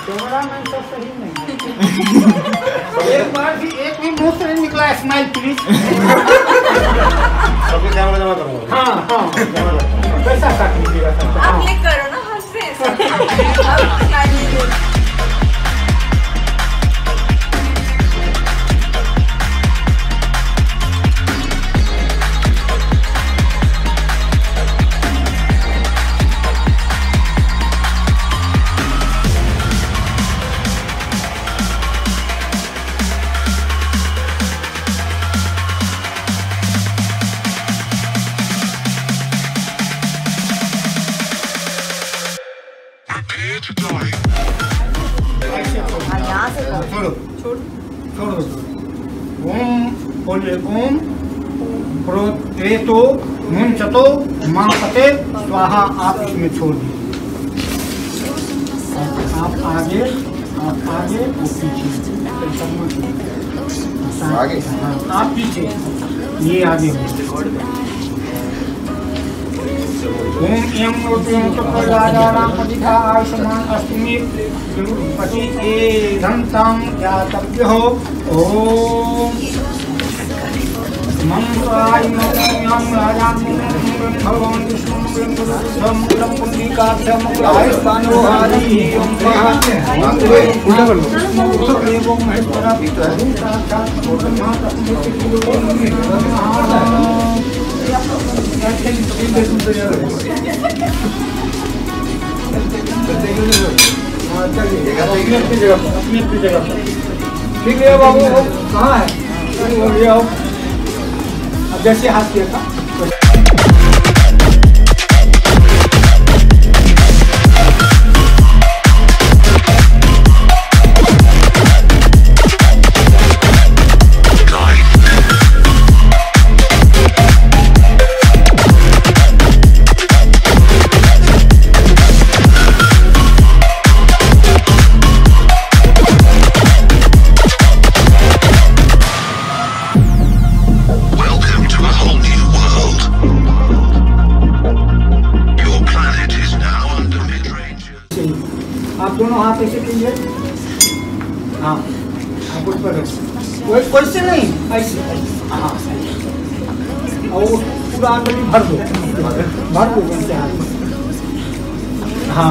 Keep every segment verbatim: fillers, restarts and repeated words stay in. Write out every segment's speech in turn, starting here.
Camera man तो सही नहीं एक बार भी एक भी मुंह से नहीं निकला स्माइल प्लीज। सबके कैमरा जमा करूंगा। हाँ हाँ पैसा काट लीजिएगा सब। आप क्लिक करो ना हंस पे। यहाँ से छोड़ो छोड़ो ओम बोलिए ओम प्रोत्रेतो मुंचतो मापते स्वाहा। आप इसमें छोड़ दीजिए। आप आगे आप आगे वो पीछे आगे हाँ आप पीछे ये आगे ओम यम आयुष्मान अष्टमी तिरुपति एधंतं ज्ञातव्यो ओम मंगलाय मंगलम राजाम भगवान विष्णु मंगलम मंगलम पुंडरीकाक्षं मंगलायुष्मान हरि ओम मंगले एवं महेश्वरा साक्षात् ब्रह्मा तस्मै ठीक है बाबू कहाँ है? अब जैसे हाथ किया था आप दोनों हाथ ऐसे कीजिए। हाँ आप उस पर कोई वैसे नहीं ऐसे हाँ और पूरा अंदर भर दो भर दो वैसे हाथ। हाँ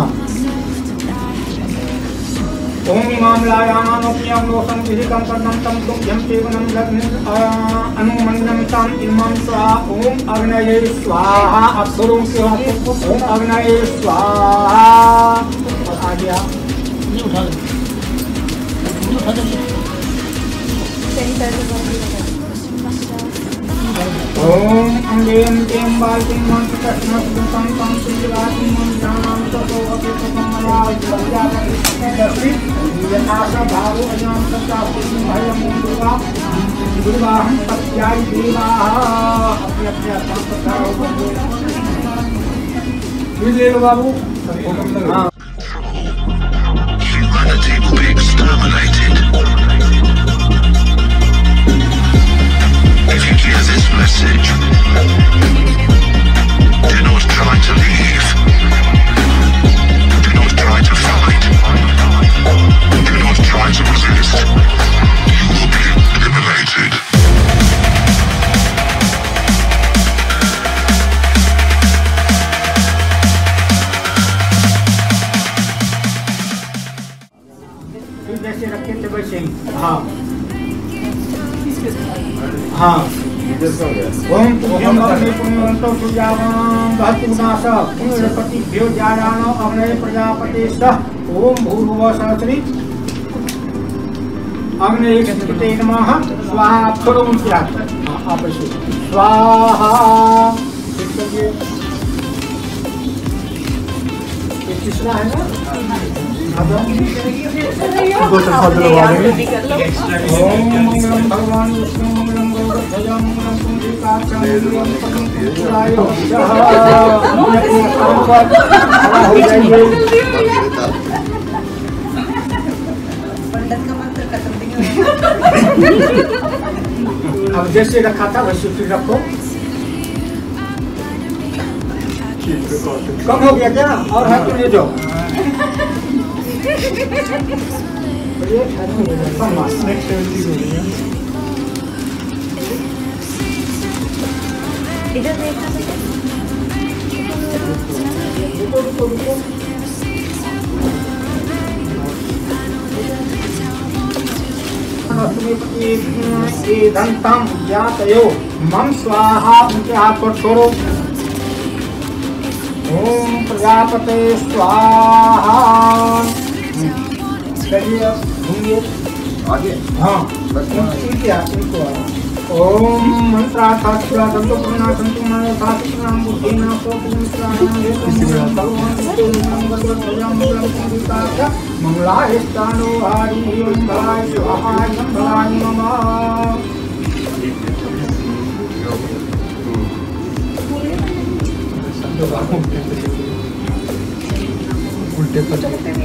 ओम इमाम लायानानोप्यं लोकं विहितं कर्णं तं तुभ्यं सेवनं लग्नं अनुमंडनं तं इमं स्वाहा। ओम अग्नये स्वाहा। अब करो ओम अग्नये स्वाहा। और आ गया ये उठा दो ये उठा दो ओम अंगेम तेम बाल्टिं मंत्र कृष्णस्तं तं सुरातिं मंत्राणां ततो अपेक्षमया प्रजापति यथासा भावो अजां सत्ता भयं दुर्गा दुर्गाहं प्रत्याय देवाः अपने अपने स्थान पर खड़ा होकर ले लो बाबू। हाँ Humanity will be exterminated. If you hear this message, do not try to leave. Do not try to fight. Do not try to resist. You will be eliminated. जैसे रखे थे वैसे ही। हाँ हाँ ओम ओम अग्नि पुण्यवंतो सूर्यावां भक्तुनाश पुण्यपति भ्यो जायानो अग्नये प्रजापतिस्तः ओम भूर्भुवः सहस्री अग्नये कृते नमः स्वाहा। आप छोड़ो उनके हाथ आप ऐसे स्वाहा। तीसरा है ना भगवान विष्णु मंगलम गौरध्वजा मंगलम पुंडरीकाक्षं पंडित का मंत्र खत्म नहीं हुआ। अब जैसे रखा था वैसे फिर रखो। कम हो गया क्या? और हाथ ले जाओ। नेक्स्ट चीज हो रही है। इधर देखना बेटा। रुको रुको रुको। दंतम ज्ञातयो मम स्वाहा उनके हाथ पर छोड़ो। ओम प्रजापते स्वाहा। चलिए घूमिए आगे। हाँ बस क्या इनको ओम मंत्रार्थात् संतो पुना संतो मनो सात्विकनाम बुद्धिना सो पुनित्राणाम हेतुम भगवान विष्णुनाम भगवद्भजाम मंगलम मंगलायस्तानो हरि ओम भवाय स्वाहा ओम भवाय नमः। उल्टे पर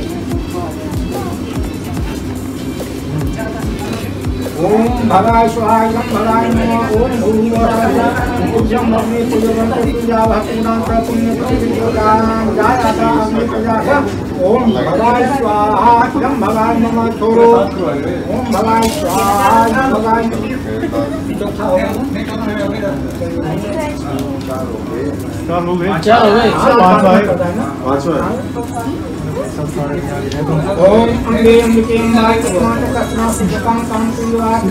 ओम भगाय स्वाहाय ओम भगाय नमः। ओम भूर्भुवः पूज्यं भवने पूज्यवन्तो पूजा भक्तिनां पुण्य प्रतिविद्यां जायाता अग्नि प्रजाः। ओम भगाय स्वाहा ओम भगाय नमः। छोड़ो ओम भगाय स्वाहा ओम भगाय चौथा हो गया। चार हो गए। चार हो गए। पांचवा है। ओम अंबे अंबिके अंबाय कर्नाटकस्ना सुजकां कां कुलवात्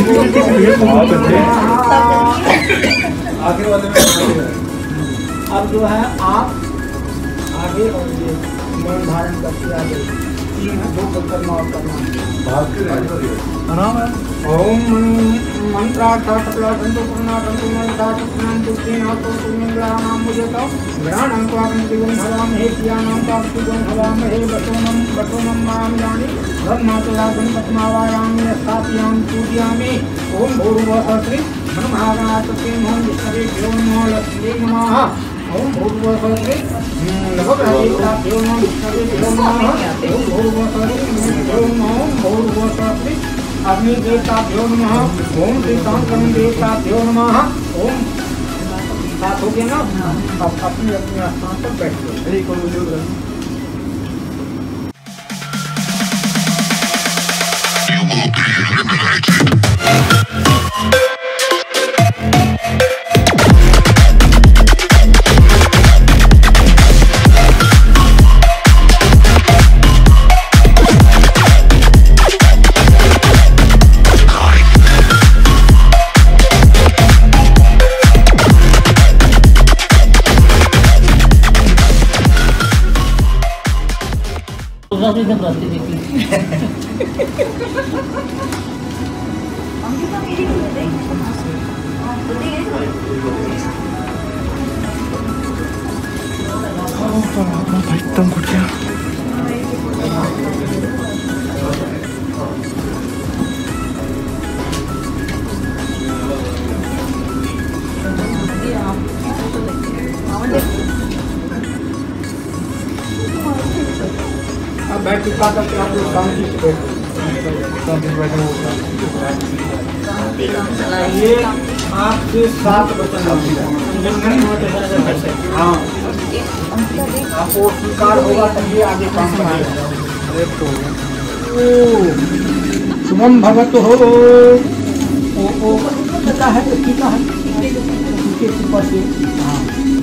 आखिर वाले में अब जो है आप आगे और ये मन धारण करके आगे तीन दो कर्म और करना आराम है। ओम मंत्रार्थात् सकलसंतो पूर्णासंतो मनसात्मनां बुद्धिनां तो पुण्यग्रहाणां मुझेतो ग्रहाणां त्वाग्निगुं हवामहे कियानां त्वाग्निगुं हवामहे बटोनं बटोनं मामिलानि ब्रह्मातुला गणपतिमावायामि स्थापयामि पूजयामि। ओम भूर्भुवः श्री ब्रह्मागणाधिपते नमः विष्णवे नमः लक्ष्मी नमः। ओम भूर्भुवः श्री लघुगणाधिपते नमः विष्णवे नमः। ओम भूर्भुवः श्री ओम भूर्भुवः श्री अग्नि देवताभ्यो नमः। ओम श्रीकांकरं देवताभ्यो नमः। ओम बात हो गया ना। अब अपने अपने स्थान पर बैठो। You will be eliminated. एकदम कुटिया अब बैठ चुका करके आप लोग काम की ये आपके साथ बचन हाँ आपको स्वीकार होगा तभी आगे काम करेगा। शुभम भगत हो ओ ओ कितना है तो कितना है ऊपर से हाँ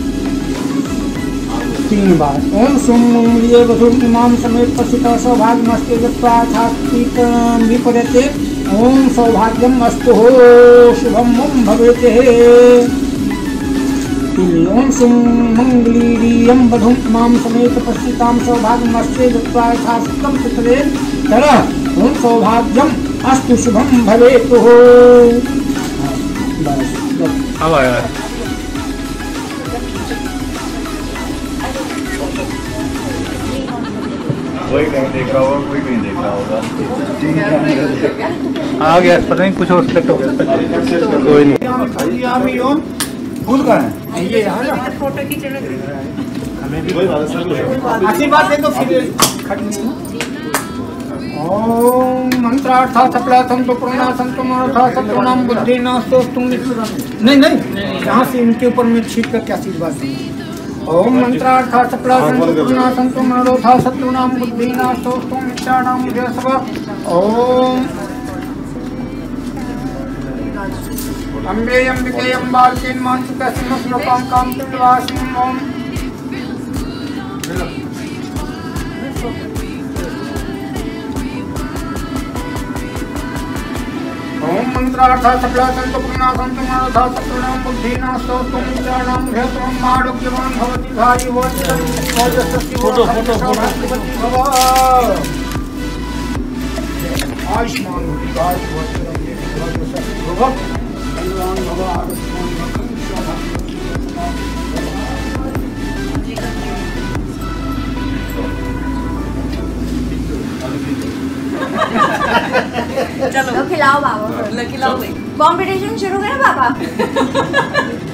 तीन बार। ओम सुम मंगलीय वधुर इमाम समेत पश्चिता सौभाग्यमस्ते विपदते। ओम सौभाग्यम अस्तु हो शुभम मम भवेते। ओम सुम मंगलीयम वधुम इमाम समेत पश्चितां सौभाग्यमस्ते यथासक्तं पितरे तरः। ओम सौभाग्यम अस्तु शुभम भवेतु हो। बस अब आया कोई कहीं देख रहा होगा, कोई कहीं देख रहा होगा। आ गया पता नहीं कुछ और सेट हो गया कोई नहीं। फूल का है ये यहाँ ना फोटो खींचने आशीर्वाद दे दो फिर। ओम मंत्रार्थात् सकलसंतो पूर्णासंतो मनसा सत्वनां बुद्धिना सोस्तुं नहीं नहीं यहाँ से इनके ऊपर में छीट करके आशीर्वाद दें। ओम मंत्रार्था सकला संपूर्णा संतु मनोरथा शत्रुनां बुद्धिनां स्तोत्रं मित्राणां जयसव। ओम अम्बे अंबिके अम्बालिके मानसिका सिंहस्वरूपां कामपिंडवासिनीं ओम ओम मंत्रार्था सकला संपूर्णा संतु मनोरथा शत्रुनां बुद्धिनां स्तोत्रं मित्राणां जयसव। आरोग्यवान् भवति धारी वोचनं ओजस्वी फोटो फोटो फोटो आयुष्मान भव चलो खिलाओ बाबा, खिलाओ भाई। कंपटीशन शुरू करें पापा।